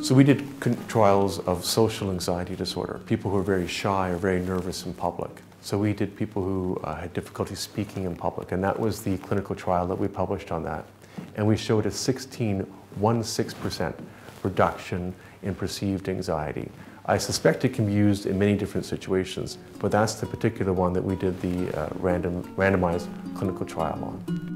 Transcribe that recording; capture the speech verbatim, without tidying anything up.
So we did trials of social anxiety disorder, people who are very shy or very nervous in public. So we did people who uh, had difficulty speaking in public, and that was the clinical trial that we published on that. And we showed a sixteen point one six percent reduction in perceived anxiety. I suspect it can be used in many different situations, but that's the particular one that we did the uh, random, randomized clinical trial on.